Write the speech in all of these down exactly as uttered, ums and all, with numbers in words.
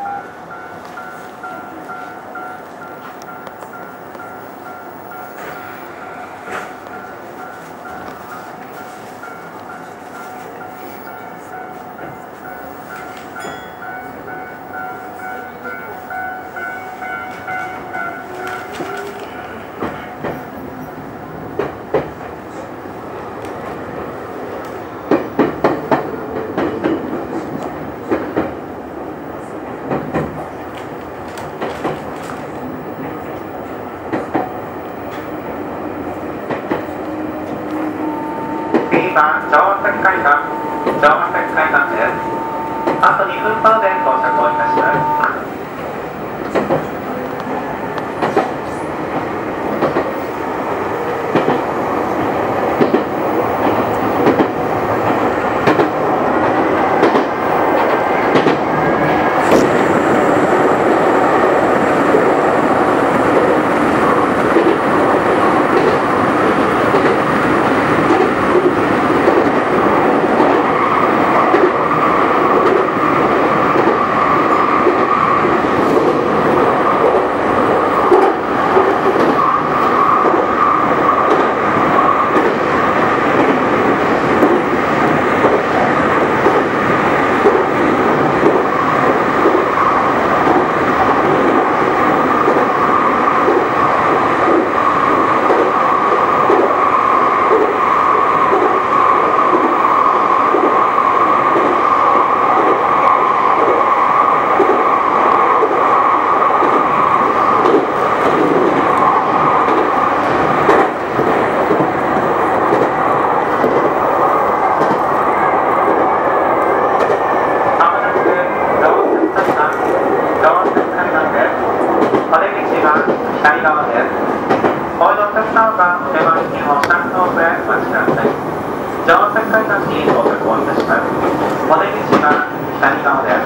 次は城ヶ崎海岸、城ヶ崎海岸です。あとにふんほどで到着をいたします。左側です。お降りのお客様がお手前にお車の上へお待ちください。城ヶ崎海岸に到着をいたします。お出口は左側です。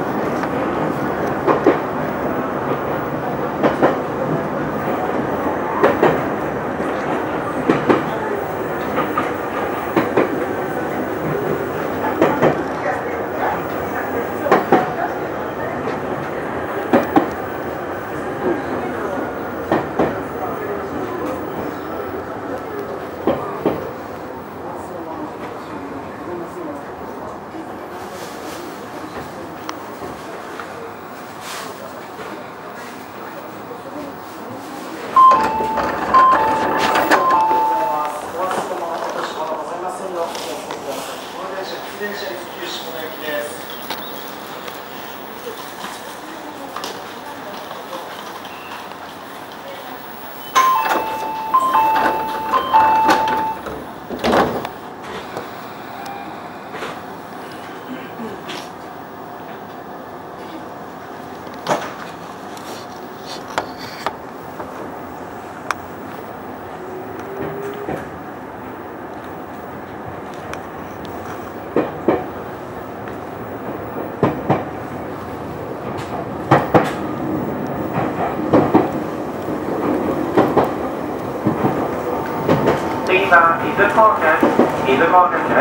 次は伊豆高原、伊豆高原です。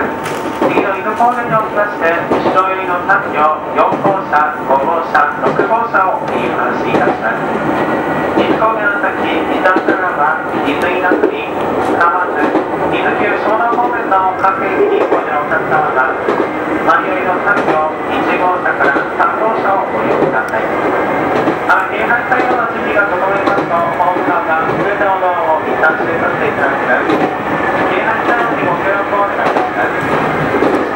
次の伊豆高原におきまして、後ろ寄りのさん両、よん号車、ご号車、ろく号車をお見離しいたします。伊豆高原の先、伊豆からは、伊豆稲積、深松、伊豆急湘南方面の各駅においでのお客様が、前寄りのさん両、いち号車からさん号車をご利用ください。あ、停泊作業の準備が整いますと、ホーム側が全てのドアを一旦閉めさせていただきます。停泊作業にご協力をお願いいたします。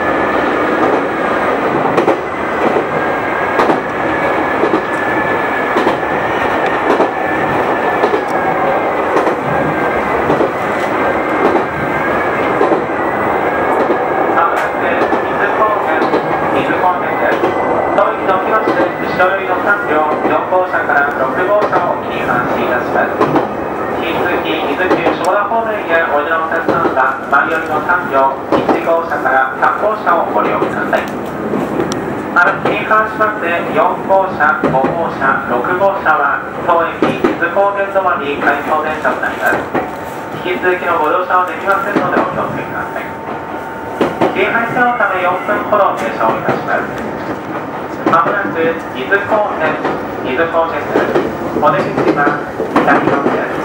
後ろ寄りのさん両、よん号車からろく号車を切り離しいたします。引き続き伊豆急湘南方面へおいでのお客様が前寄りのさん両、いち号車からさん号車をご利用ください。また切り離しましてよん号車、ご号車、ろく号車は当駅伊豆高原止まり回送電車となります。引き続きのご乗車はできませんのでお気をつけください。停配線のためよんぷんほど停車をいたします。 まもなく伊豆高原、伊豆高原です。お出口は左側です。